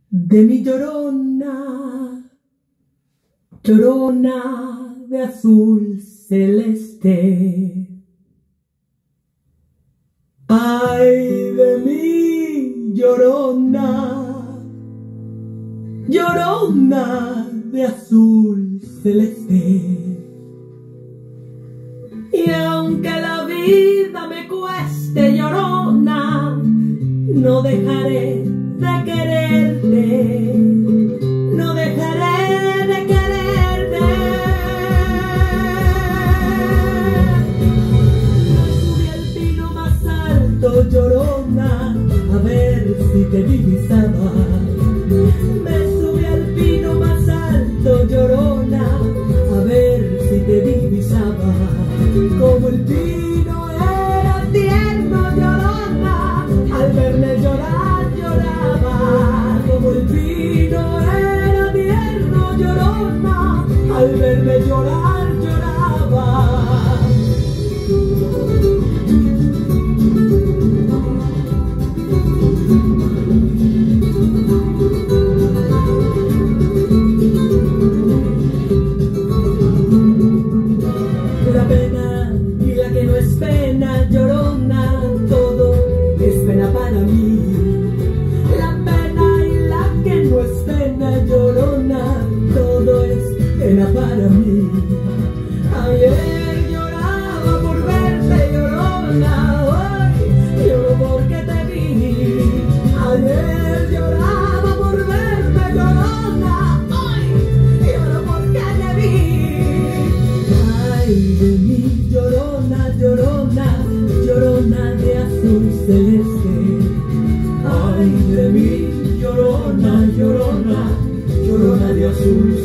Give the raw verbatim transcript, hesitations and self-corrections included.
de mi llorona, llorona de azul celeste. Ay de mi llorona, llorona de azul celeste. Y aunque la vida me cueste, llorona, no dejaré de quererte, no dejaré de quererte. Subí al pino más alto, llorona, a ver si te divisaba. Me subí al pino más alto, llorona, a ver si te divisaba. Como el pino era tierno, llorona, al verme llorar lloraba. Como el pino era tierno, llorona, al verme llorar lloraba. La pena y la que no es pena, llorona, todo es pena para mí. La pena y la que no es pena, llorona, todo es pena para mí. Ayer lloraba por verte, llorona, hoy lloro porque te vi. Ayer lloraba por verte, llorona, hoy lloro porque te vi. Ay de mi llorona, llorona, llorona de azul celeste. Ay de mi llorona, llorona, llorona de azul